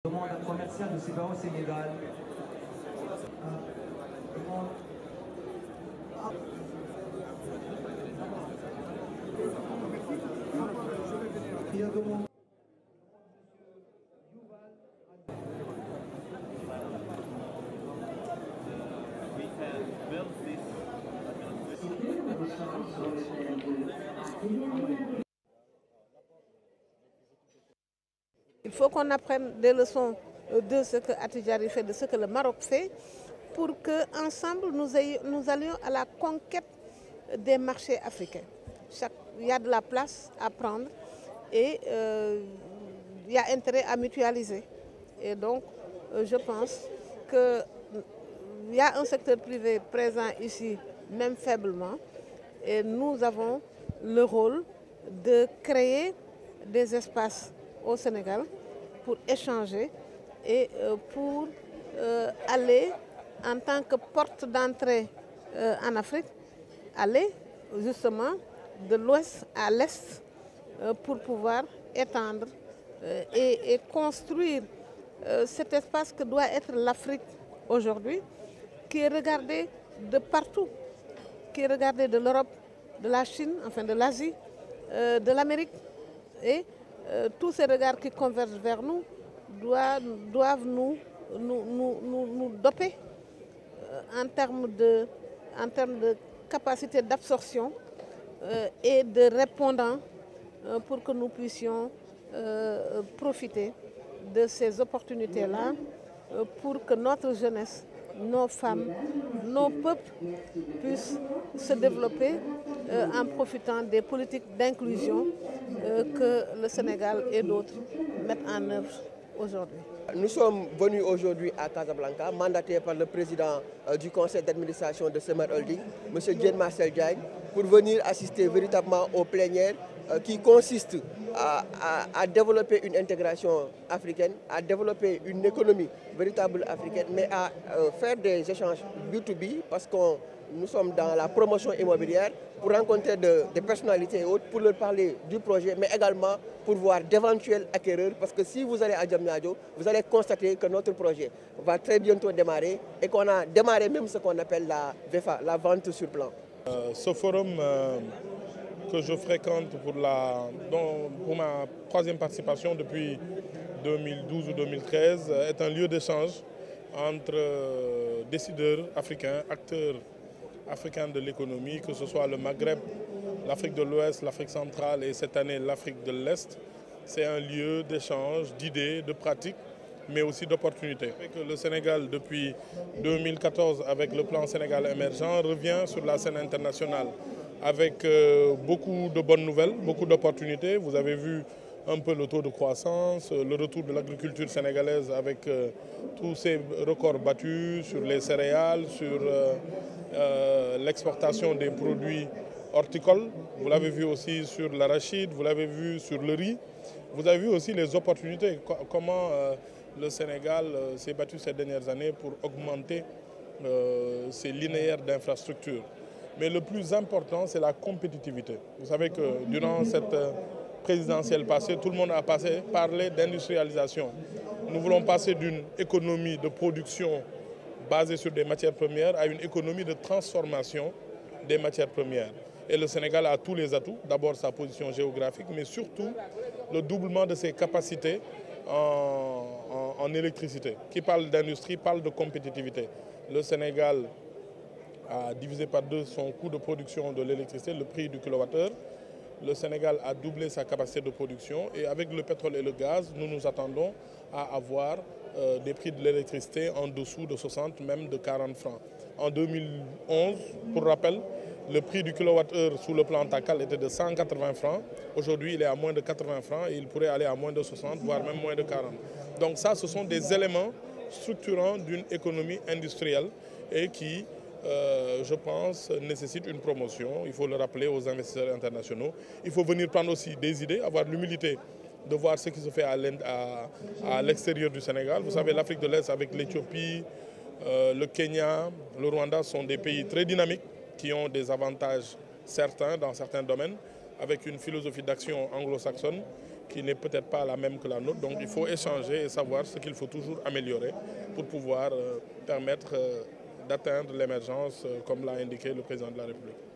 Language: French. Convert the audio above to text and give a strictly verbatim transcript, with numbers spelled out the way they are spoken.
Demande commerciale de Sibao au Sénégal. Il faut qu'on apprenne des leçons de ce que Attijari fait, de ce que le Maroc fait, pour qu'ensemble nous, nous allions à la conquête des marchés africains. Chaque, il y a de la place à prendre et euh, il y a intérêt à mutualiser. Et donc, euh, je pense qu'il y a un secteur privé présent ici, même faiblement, et nous avons le rôle de créer des espaces au Sénégal pour échanger et euh, pour euh, aller en tant que porte d'entrée euh, en Afrique, aller justement de l'ouest à l'est euh, pour pouvoir étendre euh, et, et construire euh, cet espace que doit être l'Afrique aujourd'hui, qui est regardé de partout, qui est regardé de l'Europe, de la Chine, enfin de l'Asie, euh, de l'Amérique. Et euh, tous ces regards qui convergent vers nous doivent, doivent nous, nous, nous, nous, nous doper euh, en termes de, en termes de capacité d'absorption euh, et de répondants euh, pour que nous puissions euh, profiter de ces opportunités-là euh, pour que notre jeunesse, nos femmes, nos peuples puissent se développer euh, en profitant des politiques d'inclusion euh, que le Sénégal et d'autres mettent en œuvre aujourd'hui. Nous sommes venus aujourd'hui à Casablanca, mandatés par le président euh, du conseil d'administration de Semer Holding, M. Djen Marcel Diagne, pour venir assister véritablement aux plénières euh, qui consistent à, à, à développer une intégration africaine, à développer une économie véritable africaine, mais à euh, faire des échanges B deux B parce que nous sommes dans la promotion immobilière pour rencontrer de, des personnalités et autres, pour leur parler du projet, mais également pour voir d'éventuels acquéreurs. Parce que si vous allez à Diamniadio, vous allez constater que notre projet va très bientôt démarrer et qu'on a démarré même ce qu'on appelle la V F A, la vente sur plan. Euh, ce forum euh, que je fréquente pour, la, dont, pour ma troisième participation depuis deux mille douze ou deux mille treize est un lieu d'échange entre euh, décideurs africains, acteurs africains de l'économie, que ce soit le Maghreb, l'Afrique de l'Ouest, l'Afrique centrale et cette année l'Afrique de l'Est. C'est un lieu d'échange, d'idées, de pratiques, mais aussi d'opportunités. Le Sénégal, depuis deux mille quatorze, avec le plan Sénégal émergent, revient sur la scène internationale avec euh, beaucoup de bonnes nouvelles, beaucoup d'opportunités. Vous avez vu un peu le taux de croissance, le retour de l'agriculture sénégalaise avec euh, tous ces records battus sur les céréales, sur euh, euh, l'exportation des produits horticoles. Vous l'avez vu aussi sur l'arachide, vous l'avez vu sur le riz. Vous avez vu aussi les opportunités, comment euh, le Sénégal euh, s'est battu ces dernières années pour augmenter euh, ses linéaires d'infrastructures. Mais le plus important, c'est la compétitivité. Vous savez que durant cette euh, présidentielle passée, tout le monde a passé, parlé d'industrialisation. Nous voulons passer d'une économie de production basée sur des matières premières à une économie de transformation des matières premières. Et le Sénégal a tous les atouts, d'abord sa position géographique, mais surtout le doublement de ses capacités en, en, en électricité. Qui parle d'industrie parle de compétitivité. Le Sénégal a divisé par deux son coût de production de l'électricité, le prix du kilowattheure. Le Sénégal a doublé sa capacité de production et avec le pétrole et le gaz, nous nous attendons à avoir euh, des prix de l'électricité en dessous de soixante, même de quarante francs. En deux mille onze, pour rappel, le prix du kilowattheure sous le plan Takal était de cent quatre-vingts francs. Aujourd'hui, il est à moins de quatre-vingts francs et il pourrait aller à moins de soixante, voire même moins de quarante. Donc ça, ce sont des éléments structurants d'une économie industrielle et qui, euh, je pense, nécessitent une promotion. Il faut le rappeler aux investisseurs internationaux. Il faut venir prendre aussi des idées, avoir l'humilité de voir ce qui se fait à l'extérieur du Sénégal. Vous savez, l'Afrique de l'Est avec l'Éthiopie, euh, le Kenya, le Rwanda sont des pays très dynamiques qui ont des avantages certains dans certains domaines, avec une philosophie d'action anglo-saxonne. qui n'est peut-être pas la même que la nôtre. Donc il faut échanger et savoir ce qu'il faut toujours améliorer pour pouvoir euh, permettre euh, d'atteindre l'émergence, euh, comme l'a indiqué le président de la République.